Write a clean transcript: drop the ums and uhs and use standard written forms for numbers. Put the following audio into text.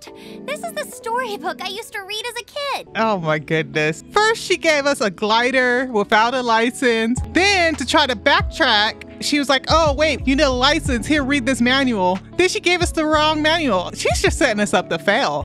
out. This is the storybook I used to read as a kid. Oh my goodness. First, she gave us a glider without a license. Then, to try to backtrack, she was like, oh, wait, you need a license. Here, read this manual. Then she gave us the wrong manual. She's just setting us up to fail.